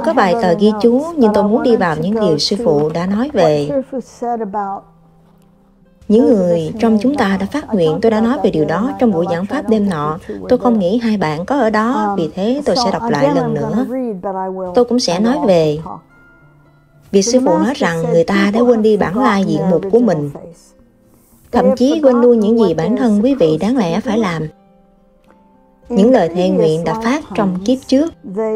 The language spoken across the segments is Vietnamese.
có vài tờ ghi chú, nhưng tôi muốn đi vào những điều sư phụ đã nói về những người trong chúng ta đã phát nguyện. Tôi đã nói về điều đó trong buổi giảng pháp đêm nọ. Tôi không nghĩ hai bạn có ở đó, vì thế tôi sẽ đọc lại lần nữa. Tôi cũng sẽ nói về việc sư phụ nói rằng người ta đã quên đi bản lai diện mục của mình, thậm chí quên luôn những gì bản thân quý vị đáng lẽ phải làm. Những lời thệ nguyện đã phát trong kiếp trước.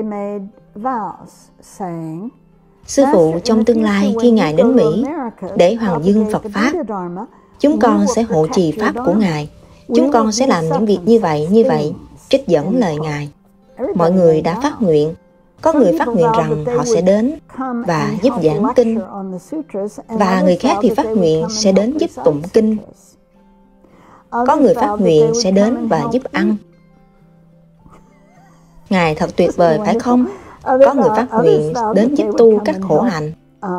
Sư phụ trong tương lai khi Ngài đến Mỹ để hoàng dương Phật Pháp, chúng con sẽ hộ trì Pháp của Ngài. Chúng con sẽ làm những việc như vậy, trích dẫn lời Ngài. Mọi người đã phát nguyện. Có người phát nguyện rằng họ sẽ đến và giúp giảng kinh, và người khác thì phát nguyện sẽ đến giúp tụng kinh. Có người phát nguyện sẽ đến và giúp ăn. Ngài thật tuyệt vời phải không? Có người phát nguyện đến giúp tu cách khổ hạnh.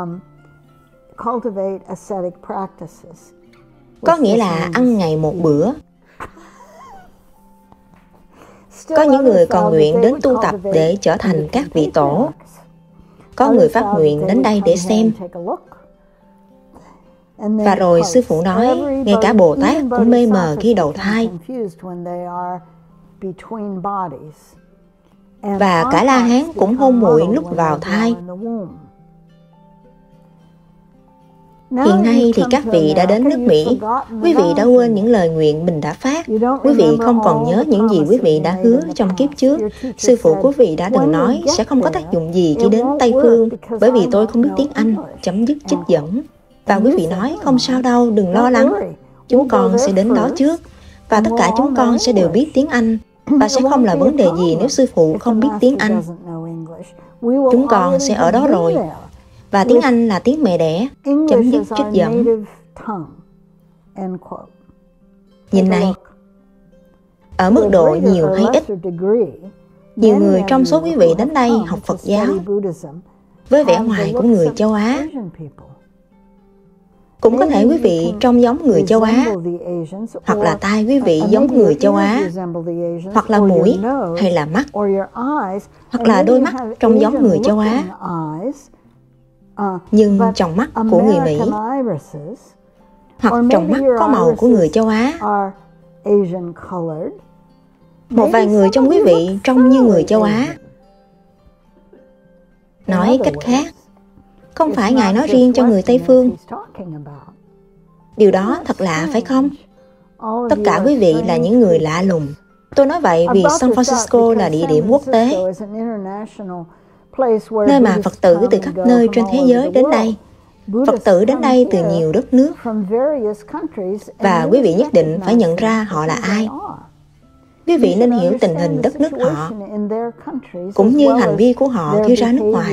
Có nghĩa là ăn ngày một bữa. Có những người còn nguyện đến tu tập để trở thành các vị tổ. Có người phát nguyện đến đây để xem. Và rồi sư phụ nói, ngay cả Bồ Tát cũng mê mờ khi đầu thai. Và cả La Hán cũng hôn muội lúc vào thai. Hiện nay thì các vị đã đến nước Mỹ. Quý vị đã quên những lời nguyện mình đã phát. Quý vị không còn nhớ những gì quý vị đã hứa trong kiếp trước. Sư phụ quý vị đã từng nói sẽ không có tác dụng gì khi đến Tây Phương, bởi vì tôi không biết tiếng Anh, chấm dứt trích dẫn. Và quý vị nói không sao đâu, đừng lo lắng. Chúng con sẽ đến đó trước. Và tất cả chúng con sẽ đều biết tiếng Anh. Và sẽ không là vấn đề gì nếu sư phụ không biết tiếng Anh. Chúng con sẽ ở đó rồi. Và tiếng Anh là tiếng mẹ đẻ. Chấm dứt trích dẫn. Nhìn này, ở mức độ nhiều hay ít, nhiều người trong số quý vị đến đây học Phật giáo với vẻ ngoài của người châu Á. Cũng có thể quý vị trông giống người châu Á, hoặc là tai quý vị giống người châu Á, hoặc là mũi hay là mắt, hoặc là đôi mắt trông giống người châu Á, nhưng tròng mắt của người Mỹ, hoặc tròng mắt có màu của người châu Á. Một vài người trong quý vị trông như người châu Á. Nói cách khác, không phải Ngài nói riêng cho người Tây Phương. Điều đó thật lạ phải không? Tất cả quý vị là những người lạ lùng. Tôi nói vậy vì San Francisco là địa điểm quốc tế, nơi mà Phật tử từ khắp nơi trên thế giới đến đây. Phật tử đến đây từ nhiều đất nước. Và quý vị nhất định phải nhận ra họ là ai. Quý vị nên hiểu tình hình đất nước họ, cũng như hành vi của họ khi ra nước ngoài.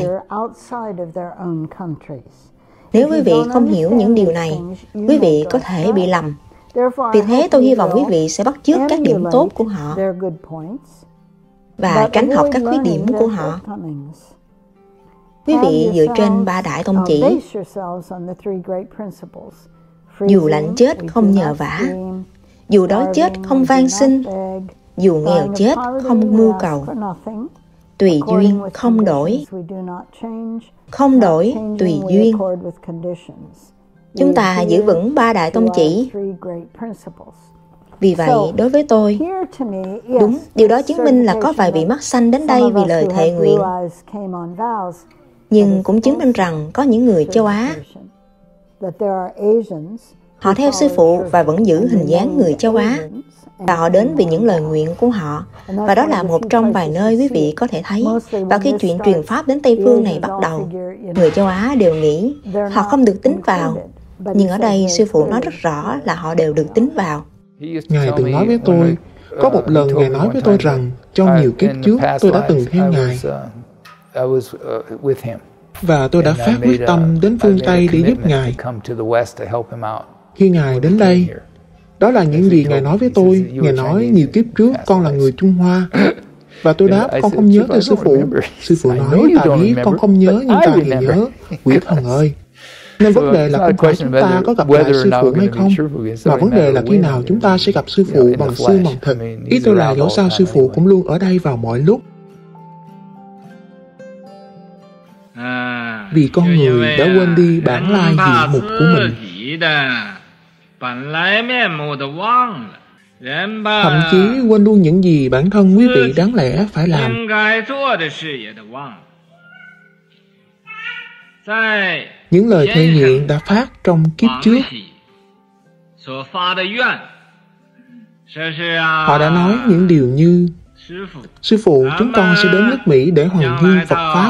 Nếu quý vị không hiểu những điều này, quý vị có thể bị lầm. Vì thế tôi hy vọng quý vị sẽ bắt chước các điểm tốt của họ và tránh học các khuyết điểm của họ. Quý vị dựa trên ba đại tông chỉ: dù lạnh chết không nhờ vả, dù đói chết không van xin, dù nghèo chết không mưu cầu, tùy duyên không đổi, không đổi tùy duyên. Chúng ta giữ vững ba đại tông chỉ. Vì vậy, đối với tôi, đúng, điều đó chứng minh là có vài vị mắt xanh đến đây vì lời thệ nguyện. Nhưng cũng chứng minh rằng có những người châu Á, họ theo sư phụ và vẫn giữ hình dáng người châu Á, và họ đến vì những lời nguyện của họ. Và đó là một trong vài nơi quý vị có thể thấy. Và khi chuyện truyền Pháp đến Tây Phương này bắt đầu, người châu Á đều nghĩ họ không được tính vào. Nhưng ở đây sư phụ nói rất rõ là họ đều được tính vào. Ngài từng nói với tôi, có một lần Ngài nói với tôi rằng trong nhiều kiếp trước tôi đã từng theo Ngài. Và tôi đã phát quyết tâm đến phương Tây để giúp Ngài. Khi Ngài đến đây, đó là những gì Ngài nói với tôi. Ngài nói nhiều kiếp trước con là người Trung Hoa. Và tôi đáp con không nhớ thưa sư phụ. Sư phụ nói ta biết con không nhớ nhưng ta thì nhớ. Quỷ thần ơi! Nên vấn đề là không phải chúng ta có gặp lại sư phụ hay không, mà vấn đề là khi nào chúng ta sẽ gặp sư phụ bằng xương bằng thịt. Ý tôi là dẫu sao sư phụ cũng luôn ở đây vào mọi lúc. vì con người đã quên đi bản lai diện mục của mình. Thậm chí quên luôn những gì bản thân quý vị đáng lẽ phải làm. Những lời thệ nguyện đã phát trong kiếp trước. Họ đã nói những điều như: Sư phụ, chúng con sẽ đến nước Mỹ để hoàn dương Phật Pháp.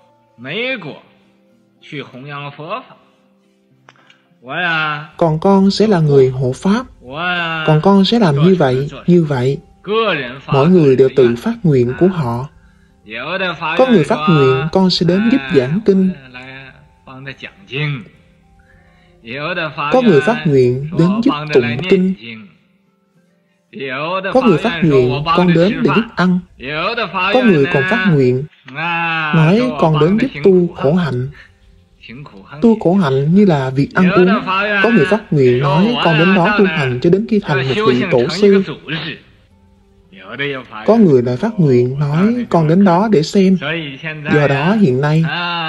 Còn con sẽ là người hộ Pháp. Còn con sẽ làm như vậy, như vậy. Mỗi người đều tự phát nguyện của họ. Có người phát nguyện con sẽ đến giúp giảng kinh. Có người phát nguyện đến giúp tụng kinh. Có người phát nguyện con đến để giúp ăn. Có người còn phát nguyện nói con đến giúp tu khổ hạnh. Tu khổ hạnh như là việc ăn uống. Có người phát nguyện nói con đến đó tu hành cho đến khi thành một vị tổ sư. Có người lại phát nguyện nói con đến đó để xem. Do đó hiện nay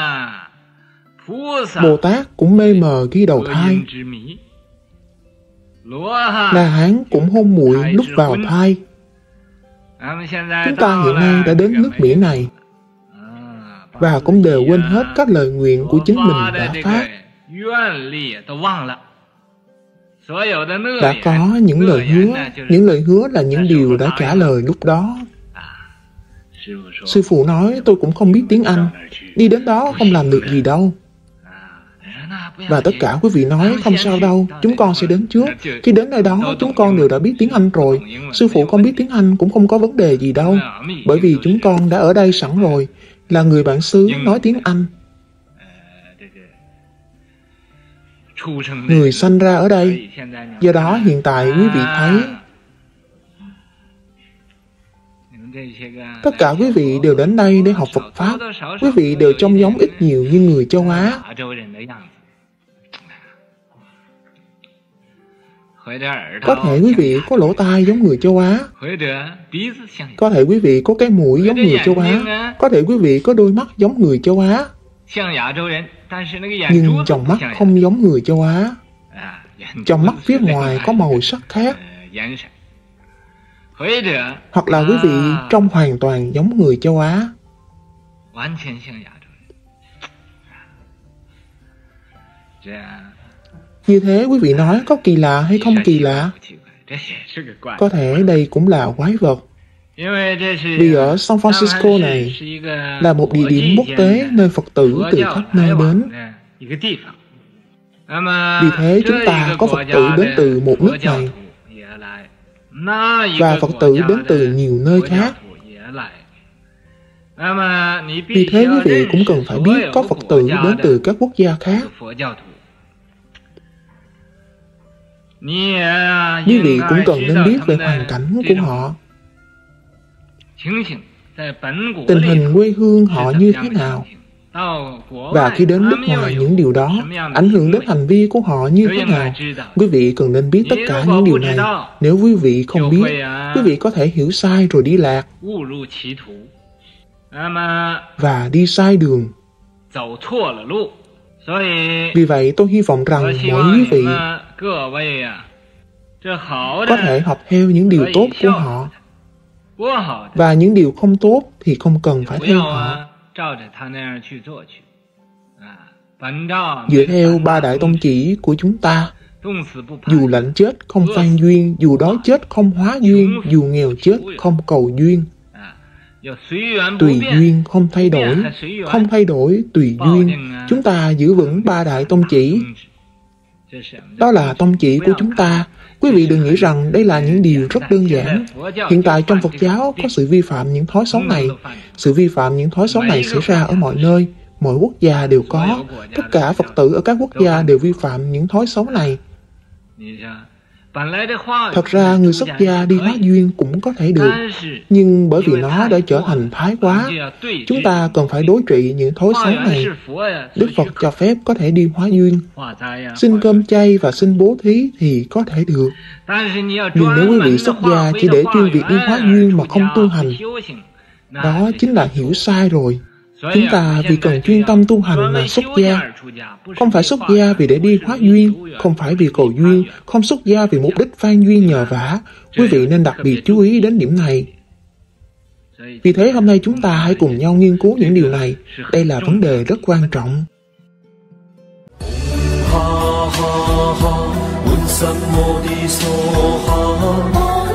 Bồ Tát cũng mê mờ khi đầu thai. La Hán cũng hôn muội lúc vào thai. Chúng ta hiện nay đã đến nước Mỹ này và cũng đều quên hết các lời nguyện của chính mình đã phát. Đã có những lời hứa là những điều đã trả lời lúc đó. Sư phụ nói tôi cũng không biết tiếng Anh, đi đến đó không làm được gì đâu. Và tất cả quý vị nói không sao đâu, chúng con sẽ đến trước. Khi đến nơi đó chúng con đều đã biết tiếng Anh rồi. Sư phụ không biết tiếng Anh cũng không có vấn đề gì đâu, bởi vì chúng con đã ở đây sẵn rồi, là người bản xứ nói tiếng Anh. Người sanh ra ở đây. Do đó hiện tại quý vị thấy tất cả quý vị đều đến đây để học Phật Pháp. Quý vị đều trông giống ít nhiều như người châu Á. Có thể quý vị có lỗ tai giống người châu Á. Có thể quý vị có cái mũi giống người châu Á. Có thể quý vị có đôi mắt giống người châu Á. Nhưng trong mắt không giống người châu Á. Trong mắt phía ngoài có màu sắc khác. Hoặc là quý vị trông hoàn toàn giống người châu Á. Như thế quý vị nói có kỳ lạ hay không kỳ lạ? Có thể đây cũng là quái vật. Vì ở San Francisco này là một địa điểm quốc tế nơi Phật tử từ khắp nơi đến. Vì thế chúng ta có Phật tử đến từ một nước này và Phật tử đến từ nhiều nơi khác. Vì thế quý vị cũng cần phải biết có Phật tử đến từ các quốc gia khác. Quý vị cũng cần nên biết về hoàn cảnh của họ, tình hình quê hương họ như thế nào. Và khi đến nước ngoài những điều đó ảnh hưởng đến hành vi của họ như thế nào. Quý vị cần nên biết tất cả những điều này. Nếu quý vị không biết, quý vị có thể hiểu sai rồi đi lạc và đi sai đường. Vì vậy tôi hy vọng rằng mỗi quý vị có thể học theo những điều tốt của họ, và những điều không tốt thì không cần phải theo họ. Dựa theo ba đại tông chỉ của chúng ta, dù lạnh chết không phan duyên, dù đói chết không hóa duyên, dù nghèo chết không cầu duyên. Tùy duyên không thay đổi, không thay đổi tùy duyên. Chúng ta giữ vững ba đại tông chỉ. Đó là tông chỉ của chúng ta. Quý vị đừng nghĩ rằng đây là những điều rất đơn giản. Hiện tại trong Phật giáo có sự vi phạm những thói xấu này. Sự vi phạm những thói xấu này xảy ra ở mọi nơi, mọi quốc gia đều có. Tất cả Phật tử ở các quốc gia đều vi phạm những thói xấu này. Thật ra người xuất gia đi hóa duyên cũng có thể được, nhưng bởi vì nó đã trở thành thái quá, chúng ta cần phải đối trị những thói xấu này. Đức Phật cho phép có thể đi hóa duyên. Xin cơm chay và xin bố thí thì có thể được. Nhưng nếu quý vị xuất gia chỉ để chuyên việc đi hóa duyên mà không tu hành, đó chính là hiểu sai rồi. Chúng ta vì cần chuyên tâm tu hành mà xuất gia. Không phải xuất gia vì để đi hóa duyên, không phải vì cầu duyên, không xuất gia vì mục đích phan duyên nhờ vả. Quý vị nên đặc biệt chú ý đến điểm này. Vì thế hôm nay chúng ta hãy cùng nhau nghiên cứu những điều này. Đây là vấn đề rất quan trọng. Ha ha ha,